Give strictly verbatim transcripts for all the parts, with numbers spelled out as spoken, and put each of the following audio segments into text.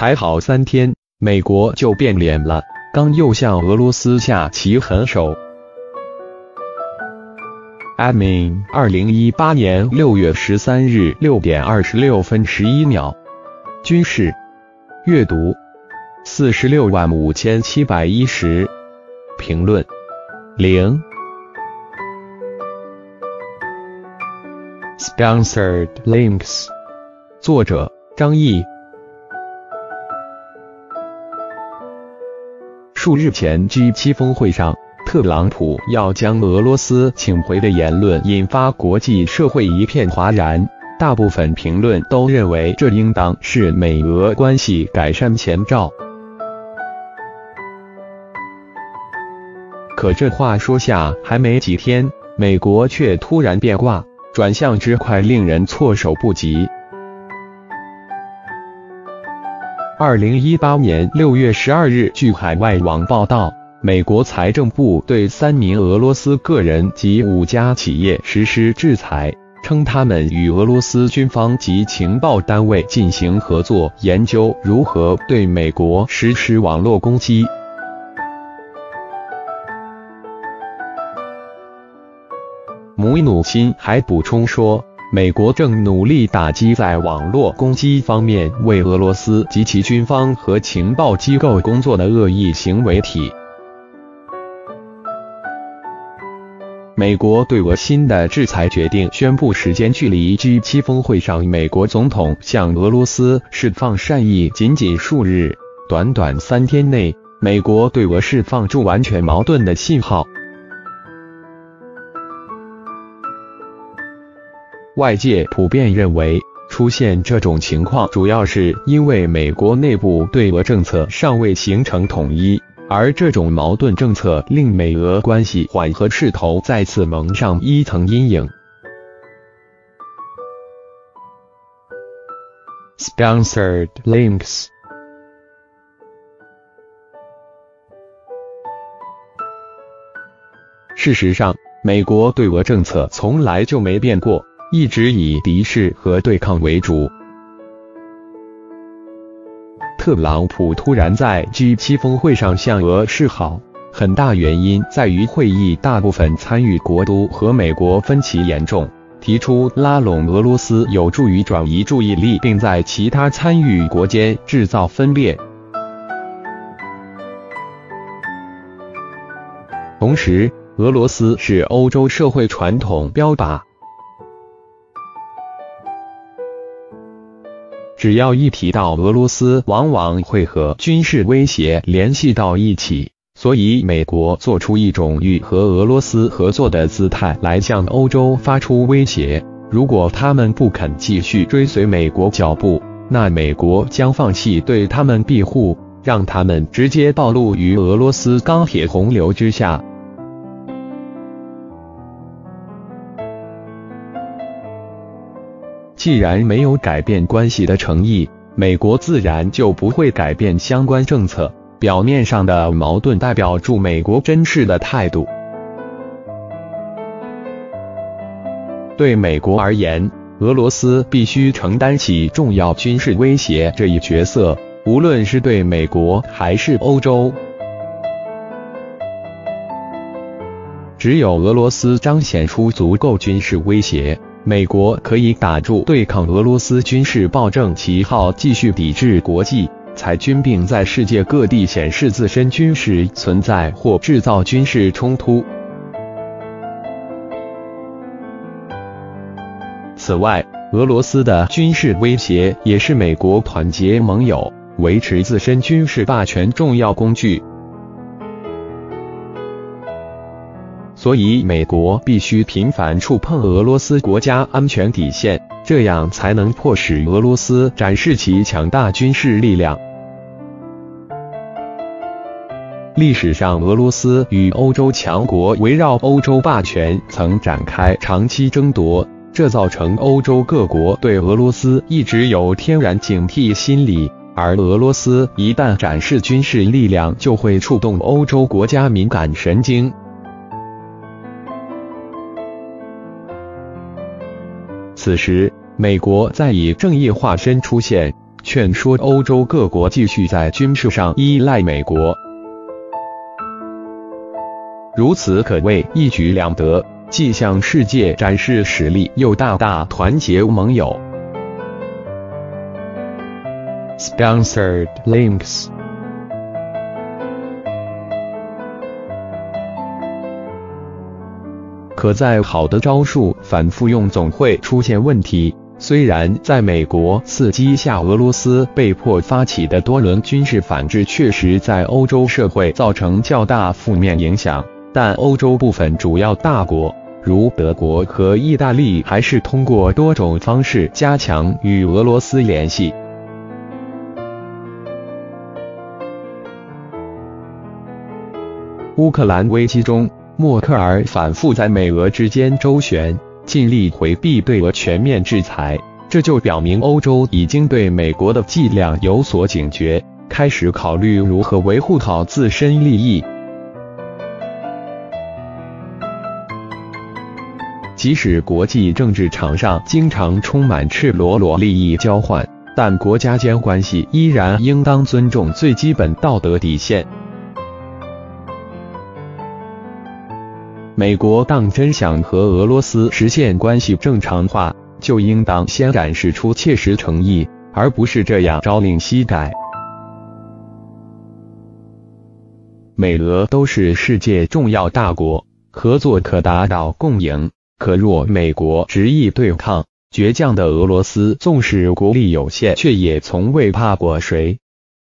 才好三天，美国就变脸了，刚又向俄罗斯下起狠手。admin 二零一八年六月十三日六点二十六分十一秒，军事阅读四十六万五千七百一十，评论零。Sponsored links， 作者张毅。数日前 G 七 峰会上，特朗普要将俄罗斯请回的言论引发国际社会一片哗然，大部分评论都认为这应当是美俄关系改善前兆。可这话说下还没几天，美国却突然变卦，转向之快，令人措手不及。二零一八年六月十二日，据海外网报道，美国财政部对三名俄罗斯个人及五家企业实施制裁，称他们与俄罗斯军方及情报单位进行合作，研究如何对美国实施网络攻击。姆努钦还补充说，美国正努力打击在网络攻击方面为俄罗斯及其军方和情报机构工作的恶意行为体。美国对俄新的制裁决定宣布时间距离 G 七 峰会上美国总统向俄罗斯释放善意仅仅数日，短短三天内，美国对俄释放出完全矛盾的信号。外界普遍认为，出现这种情况主要是因为美国内部对俄政策尚未形成统一，而这种矛盾政策令美俄关系缓和势头再次蒙上一层阴影。Sponsored links。 事实上，美国对俄政策从来就没变过，一直以敌视和对抗为主。特朗普突然在 G 七 峰会上向俄示好，很大原因在于会议大部分参与国都和美国分歧严重，提出拉拢俄罗斯有助于转移注意力，并在其他参与国间制造分裂。同时，俄罗斯是欧洲社会传统标靶。只要一提到俄罗斯，往往会和军事威胁联系到一起，所以美国做出一种与和俄罗斯合作的姿态来向欧洲发出威胁。如果他们不肯继续追随美国脚步，那美国将放弃对他们庇护，让他们直接暴露于俄罗斯钢铁洪流之下。既然没有改变关系的诚意，美国自然就不会改变相关政策。表面上的矛盾代表住美国真实的态度。对美国而言，俄罗斯必须承担起重要军事威胁这一角色，无论是对美国还是欧洲。只有俄罗斯彰显出足够军事威胁，美国可以打住对抗俄罗斯军事暴政旗号，继续抵制国际裁军，并在世界各地显示自身军事存在或制造军事冲突。此外，俄罗斯的军事威胁也是美国团结盟友、维持自身军事霸权重要工具。所以美国必须频繁触碰俄罗斯国家安全底线，这样才能迫使俄罗斯展示其强大军事力量。历史上，俄罗斯与欧洲强国围绕欧洲霸权曾展开长期争夺，这造成欧洲各国对俄罗斯一直有天然警惕心理，而俄罗斯一旦展示军事力量，就会触动欧洲国家敏感神经。此时，美国再以正义化身出现， 劝说欧洲各国继续在军事上依赖美国。如此可谓一举两得，既向世界展示实力，又大大团结盟友。Sponsored links。可再好的招数反复用总会出现问题。虽然在美国刺激下，俄罗斯被迫发起的多轮军事反制确实在欧洲社会造成较大负面影响，但欧洲部分主要大国，如德国和意大利，还是通过多种方式加强与俄罗斯联系。乌克兰危机中，默克尔反复在美俄之间周旋，尽力回避对俄全面制裁，这就表明欧洲已经对美国的伎俩有所警觉，开始考虑如何维护好自身利益。即使国际政治场上经常充满赤裸裸利益交换，但国家间关系依然应当尊重最基本道德底线。美国当真想和俄罗斯实现关系正常化，就应当先展示出切实诚意，而不是这样朝令夕改。美俄都是世界重要大国，合作可达到共赢，可若美国执意对抗，倔强的俄罗斯纵使国力有限，却也从未怕过谁。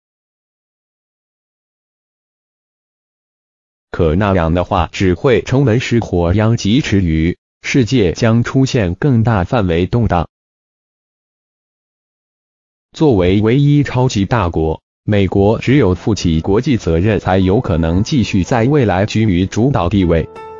可那样的话，只会成为失火殃及池鱼，世界将出现更大范围动荡。作为唯一超级大国，美国只有负起国际责任，才有可能继续在未来居于主导地位。